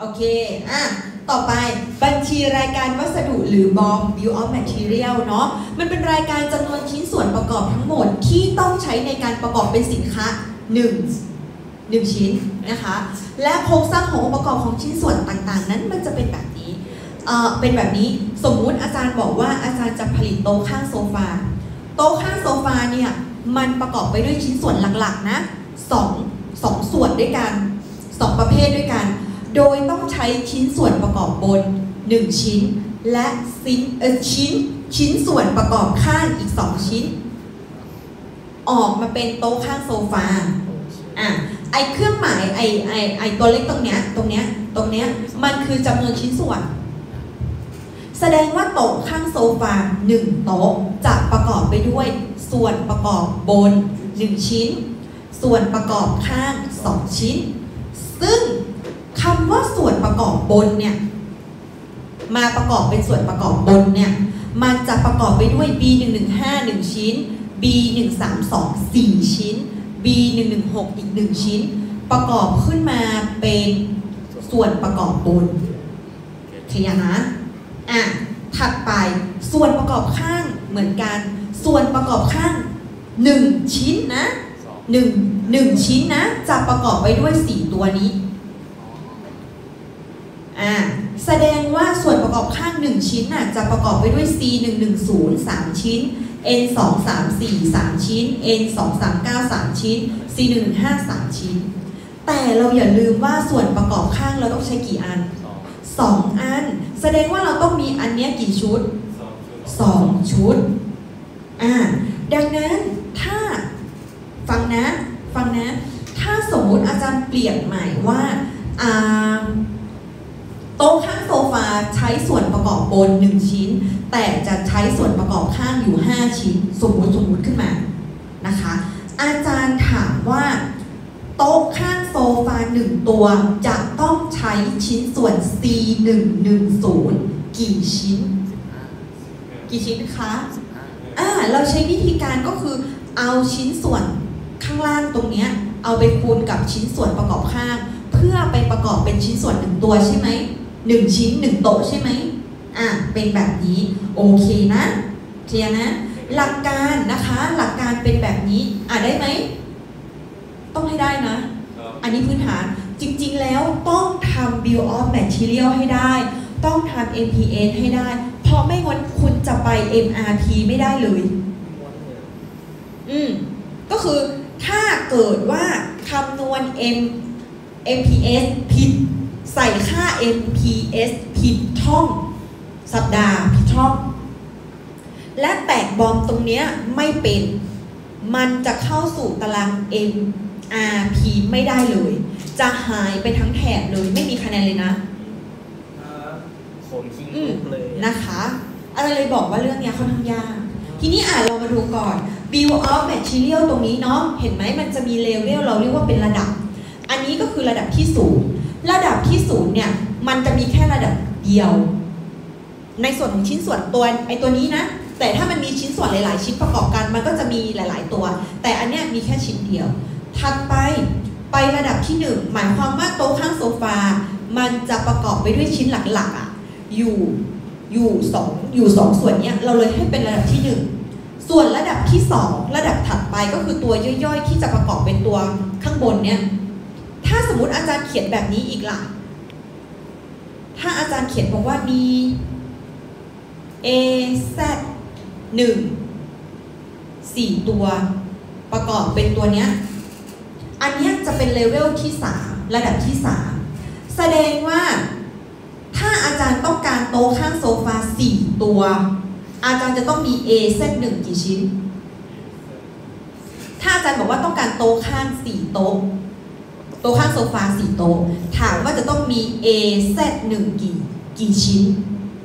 โอเคต่อไปบัญชีรายการวัสดุหรือ BOM Bill of Material เนาะมันเป็นรายการจำนวนชิ้นส่วนประกอบทั้งหมดที่ต้องใช้ในการประกอบเป็นสินค้า1ชิ้นนะคะและโครงสร้างขององค์ประกอบของชิ้นส่วนต่างๆนั้นมันจะเป็นแบบนี้สมมุติอาจารย์บอกว่าอาจารย์จะผลิตโต๊ะข้างโซฟาเนี่ยมันประกอบไปด้วยชิ้นส่วนหลักๆนะสองส่วนด้วยกัน2ประเภทด้วยกันโดยต้องใช้ชิ้นส่วนประกอบบน1ชิ้นและชิ้นส่วนประกอบข้างอีก2ชิ้นออกมาเป็นโต๊ะข้างโซฟาไอเครื่องหมายไอตัวเล็กตรงเนี้ยมันคือจำนวนชิ้นส่วนแสดงว่าโต๊ะข้างโซฟา1โต๊ะจะประกอบไปด้วยส่วนประกอบบน1ชิ้นส่วนประกอบข้าง2ชิ้นซึ่งคำว่าส่วนประกอบบนเนี่ยมาประกอบเป็นส่วนประกอบบนเนี่ยมันจะประกอบไปด้วย B115 1ชิ้น B132 4ชิ้น B116 อีก1ชิ้นประกอบขึ้นมาเป็นส่วนประกอบบนเคลียร์นะถัดไปส่วนประกอบข้างเหมือนกันส่วนประกอบข้าง1ชิ้นนะ1ชิ้นนะจะประกอบไปด้วย4ตัวนี้แสดงว่าส่วนประกอบข้าง1ชิ้นน่ะจะประกอบไปด้วย C110 3ชิ้น N234 3ชิ้น N239 3ชิ้น C115 3ชิ้นแต่เราอย่าลืมว่าส่วนประกอบข้างเราต้องใช้กี่อัน2อันแสดงว่าเราต้องมีอันเนี้ยกี่ชุด2ชุดดังนั้นถ้าฟังนะถ้าสมมุติอาจารย์เปลี่ยนใหม่ว่าโต๊ะข้างโซฟาใช้ส่วนประกอบบน1ชิ้นแต่จะใช้ส่วนประกอบข้างอยู่5ชิ้นสมมุติขึ้นมานะคะอาจารย์ถามว่าโต๊ะข้างโซฟา1ตัวจะต้องใช้ชิ้นส่วน C110 กี่ชิ้นคะเราใช้วิธีการก็คือเอาชิ้นส่วนข้างล่างตรงนี้เอาไปคูณกับชิ้นส่วนประกอบข้างเพื่อไปประกอบเป็นชิ้นส่วน1ตัวใช่ไหม1ชิ้น1โต๊ะใช่ไหมเป็นแบบนี้โอเคนะเคลียร์นะหลักการนะคะหลักการเป็นแบบนี้ได้ไหมต้องให้ได้นะอันนี้พื้นฐานจริงๆแล้วต้องทำ Bill of Material ให้ได้ต้องทำ MPS ให้ได้เพราะไม่งั้นคุณจะไป MRP ไม่ได้เลยก็คือถ้าเกิดว่าคำนวณ MPS ผิดใส่ค่า MPS ผิดช่องสัปดาห์ผิดช่องและแตกบอมตรงเนี้ยไม่เป็นมันจะเข้าสู่ตาราง MRP ไม่ได้เลยจะหายไปทั้งแถบเลยไม่มีคะแนนเลยนะเลยนะคะอะไรเลยบอกว่าเรื่องนี้ค่อนข้างยากทีนี้เรามาดูก่อน Bill of Material ตรงนี้เนาะเห็นไหมมันจะมีเลเวลเราเรียกว่าเป็นระดับอันนี้ก็คือระดับที่0ระดับที่0เนี่ยมันจะมีแค่ระดับเดียวในส่วนของชิ้นส่วนตัวนี้นะแต่ถ้ามันมีชิ้นส่วนหลายๆชิ้นประกอบกันมันก็จะมีหลายๆตัวแต่อันเนี้ยมีแค่ชิ้นเดียวถัดไประดับที่1หมายความว่าโต๊ะข้างโซฟามันจะประกอบไปด้วยชิ้นหลักๆอยู่สองส่วนเนี้ยเราเลยให้เป็นระดับที่1ส่วนระดับที่2ระดับถัดไปก็คือตัวย่อยๆที่จะประกอบเป็นตัวข้างบนเนี่ยถ้าสมมุติอาจารย์เขียนแบบนี้อีกล่ะถ้าอาจารย์เขียนบอกว่ามี AZ1 4ตัวประกอบเป็นตัวเนี้ยอันนี้จะเป็นเลเวลที่3ระดับที่3แสดงว่าถ้าอาจารย์ต้องการโต๊ะข้างโซฟา4ตัวอาจารย์จะต้องมี AZ1 กี่ชิ้นถ้าอาจารย์บอกว่าต้องการโต๊ะข้าง4โต๊ะข้างโซฟา4โต๊ะถามว่าจะต้องมี AZ1 กี่ชิ้น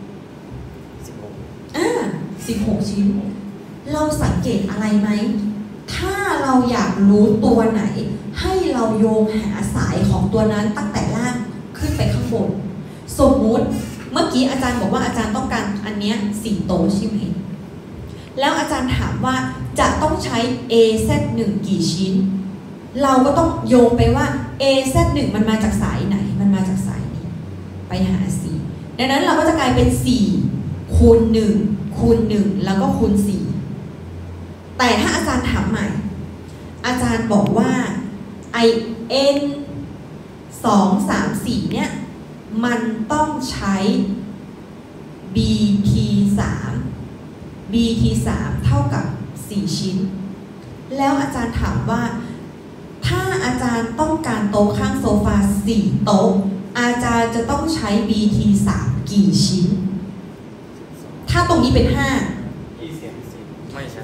16ชิ้นเราสังเกตอะไรไหมถ้าเราอยากรู้ตัวไหนให้เราโยงหาสายของตัวนั้นตั้งแต่ล่างขึ้นไปข้างบนสมมุติเมื่อกี้อาจารย์บอกว่าอาจารย์ต้องการอันเนี้ย4โต๊ะใช่ไหมแล้วอาจารย์ถามว่าจะต้องใช้ AZ1 กี่ชิ้นเราก็ต้องโยงไปว่า AZ1 มันมาจากสายไหนมันมาจากสายนี้ไปหา4ดังนั้นเราก็จะกลายเป็น4คูณ1คูณ1แล้วก็คูณ4แต่ถ้าอาจารย์ถามใหม่อาจารย์บอกว่าไอ n 2 3 4เนี่ยมันต้องใช้ bt 3 เท่ากับ4ชิ้นแล้วอาจารย์ถามว่าถ้าอาจารย์ต้องการโต๊ะข้างโซฟา4โต๊ะอาจารย์จะต้องใช้ bt 3กี่ชิ้นถ้าตรงนี้เป็น5 ไม่ใช่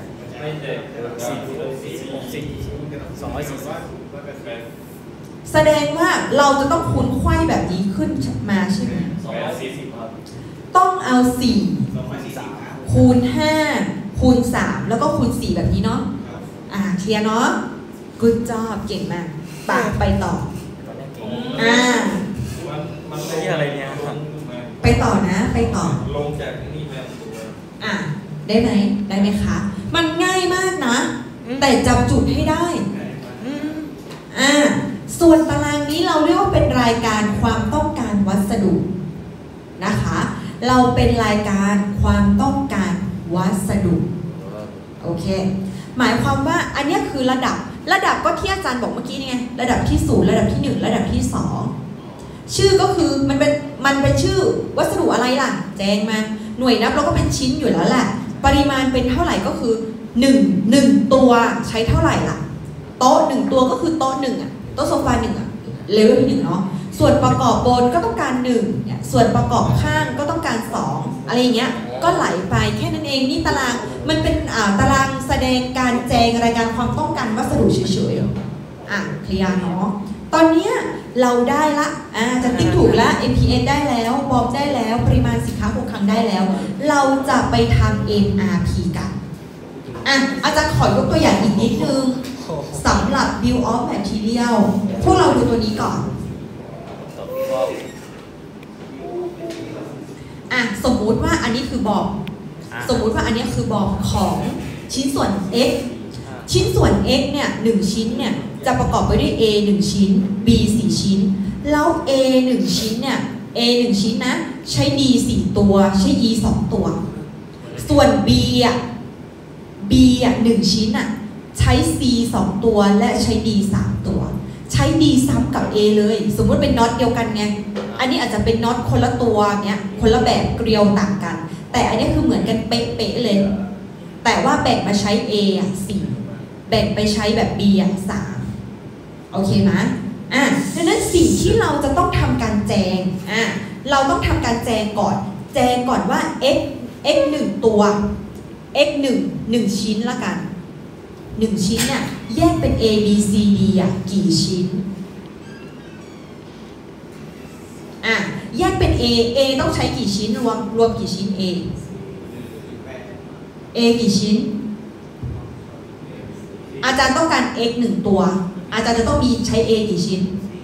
240 แสดงว่าเราจะต้องคูณไขว้แบบนี้ขึ้นมาใช่ไหม 240ครับต้องเอา4คูณ5คูณ3แล้วก็คูณ4แบบนี้เนาะเคลียร์เนาะ good job เก่งมากไปต่อมันไม่ใช่อะไรเนี่ยไปต่อนะไปต่อลงจากนี่แบบได้ไหมคะมันง่ายมากนะแต่จำจุดให้ได้ส่วนตารางนี้เราเรียกว่าเป็นรายการความต้องการวัสดุนะคะเราเป็นรายการความต้องการวัสดุโอเคหมายความว่าอันนี้คือระดับก็ที่อาจารย์บอกเมื่อกี้นี่ไงระดับที่0ระดับที่1ระดับที่2ชื่อก็คือมันเป็นชื่อวัสดุอะไรล่ะแจ้งมาหน่วยนับเราก็เป็นชิ้นอยู่แล้วแหละปริมาณเป็นเท่าไหร่ก็คือ1ตัวใช้เท่าไหร่ล่ะโต๊ะ1ตัวก็คือโต๊ะ1โต๊ะโซฟา1เลเวลที่1เนาะส่วนประกอบบนก็ต้องการ1เนี่ยส่วนประกอบข้างก็ต้องการ2อะไรอย่างเงี้ยก็ไหลไปแค่นั้นเองนี่ตารางมันเป็นตารางแสดงการแจงรายการความต้องการวัสดุเฉยๆเคลียร์เนาะตอนนี้เราได้ละจะติ๊กถูกแล้ว MPN ได้แล้วบอมได้แล้วปริมาณสินค้าคงคลังได้แล้วเราจะไปทำ MRP กันอาจารย์ขอยกตัวอย่างอีกนิดนึงสำหรับ Bill of Material พวกเราดูตัวนี้ก่อนสมมุติว่าอันนี้คือบอมสมมุติว่าอันนี้คือบอมของชิ้นส่วน x ชิ้นส่วน x เนี่ย1ชิ้นเนี่ยจะประกอบไปด้วย a 1ชิ้น b 4ชิ้นแล้ว a 1ชิ้นเนี่ย a 1ชิ้นนะใช้ d 4ตัวใช้ e 2ตัวส่วน b 1ชิ้นใช้ c 2ตัวและใช้ d 3ตัวใช้ d ซ้ำกับ a เลยสมมติเป็นน็อตเดียวกันไงอันนี้อาจจะเป็นน็อตคนละตัวเนี่ยคนละแบบเกลียวต่างกันแต่อันนี้คือเหมือนกันเป๊ะๆเลยแต่ว่าแบ่งมาใช้ a 4แบ่งไปใช้แบบ b 3โอเคไหมดังนั้นสิ่งที่เราจะต้องทำการแจงเราต้องทำการแจงก่อนว่า x 1ตัว x 1ชิ้นละกัน1ชิ้นเนี่ยแยกเป็น a b c d กี่ชิ้นแยกเป็น a ต้องใช้กี่ชิ้นรวมกี่ชิ้น a กี่ชิ้นอาจารย์ต้องการ x 1ตัวอาจารย์จะต้องมีใช้ a กี่ชิ้น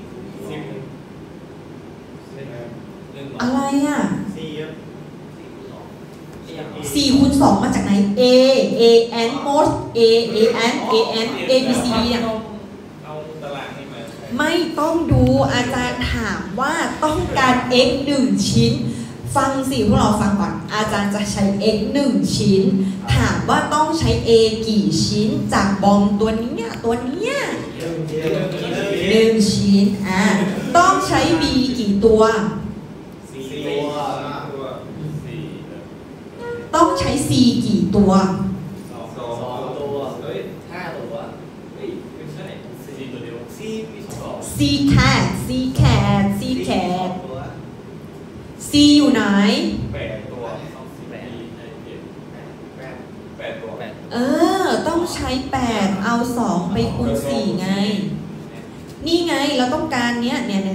อะไร4คูณ2มาจากไหน a n most a n a b c d เนี่ยไม่ต้องดูอาจารย์ถามว่าต้องการ x 1ชิ้นฟังสิพวกเราฟังก่อนอาจารย์จะใช้ x 1ชิ้นถามว่าต้องใช้ a กี่ชิ้นจากบอมตัวนี้1ชิ้นต้องใช้ b กี่ตัวต้องใช้ c กี่ตัว 2ตัว5ตัวไม่ใช่4ตัวเดียว c มี2 c cat c อยู่ไหน 8ตัว8ตัวต้องใช้8เอา2ไปคูณ4ไงนี่ไงเราต้องการเนี้ย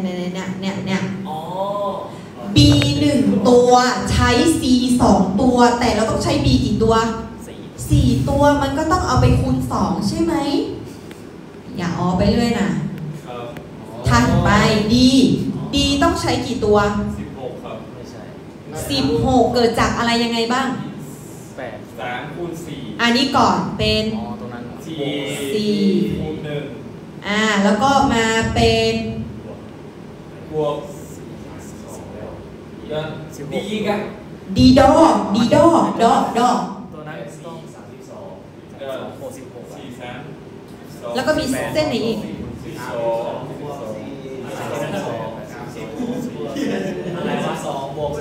b 1ตัวใช้ c 2ตัวแต่เราต้องใช้ b กี่ตัว4ตัวมันก็ต้องเอาไปคูณ2ใช่ไหมอย่าไปเรื่อยนะถัดไป d ต้องใช้กี่ตัว 16ครับไม่ใช่ 16เกิดจากอะไรยังไงบ้าง 3คูณ4 อันนี้ก่อนเป็นตรงนั้น 4 คูณ1 แล้วก็มาเป็นบวกยังดีกันดีดอดีดอดอดอตัวนั้นต้อง 32 66 43 แล้วก็มีเส้นไหนอีกอะไรวะ2 บวก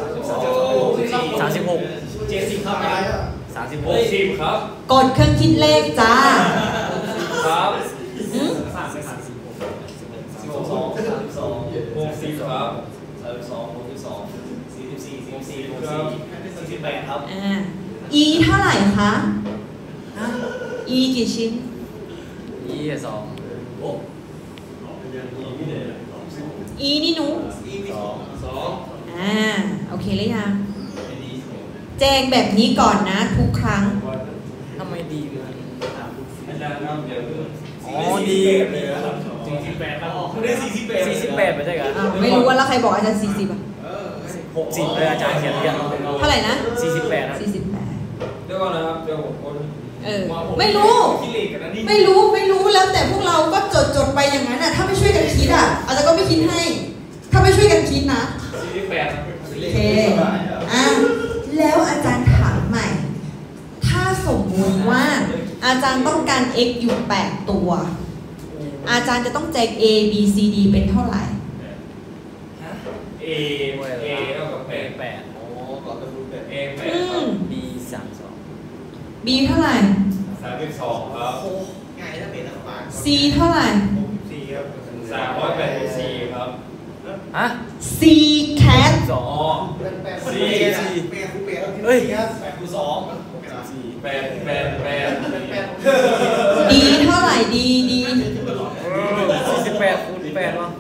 36 70ครับ 36 60ครับกดเครื่องคิดเลขจ้าครับหืม 62 60ครับ48ครับ E เท่าไหร่คะ E กี่ชิ้น 22 E นี่หนู 2 โอเคหรือยัง แจ้งแบบนี้ก่อนนะทุกครั้งทำไมดีเกินอาจารย์ครับเดี๋ยวเพิ่งอ๋อดีเลยครับ48ครับไม่ได้48 48ไม่ใช่กันไม่รู้ว่าแล้วใครบอกอาจารย์40อ่ะ 60เลยอาจารย์เขียนกันเท่าไหร่นะ 48ครับ 48 เดี๋ยวก่อนนะครับเดี๋ยวผมคนไม่รู้ขี้เหร่กันนะนี่ไม่รู้แล้วแต่พวกเราก็จดไปอย่างนั้นอ่ะถ้าไม่ช่วยกันคิดอ่ะอาจารย์ก็ไม่คิดให้ ถ้าไม่ช่วยกันคิดนะ 48 โอเคแล้วอาจารย์ถามใหม่ ถ้าสมมุติว่าอาจารย์ต้องการ x อยู่8ตัว อาจารย์จะต้องแจก a b c d เป็นเท่าไหร่ A เท่ากับ8 8 อ๋อก่อนจะรู้แต่ A 8 อืครับม B 32 b เท่าไหร่ 32ครับ c เท่าไหร่ 4ครับ384ครับฮะ c cat อ๋อ 2 4 เฮ้ย 8คูณ2 8 d เท่าไหร่ d 48คูณ8วะ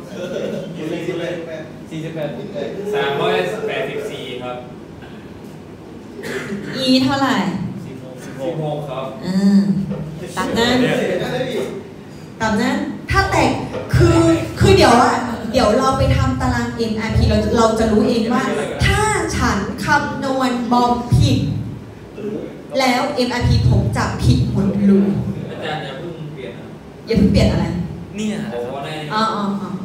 384ครับ e เท่าไหร่ 16ครับตามนั้นถ้าแตกคือเดี๋ยวเราไปทำตาราง MRP เราจะรู้เองว่า ถ้าฉันคำนวณบอมผิด แล้ว MRP ผมจะผิดหมดเลยอาจารย์อย่าเพิ่งเปลี่ยนนะอย่าเพิ่งเปลี่ยนอะไรเนี่ยผมว่าได้อ๋อ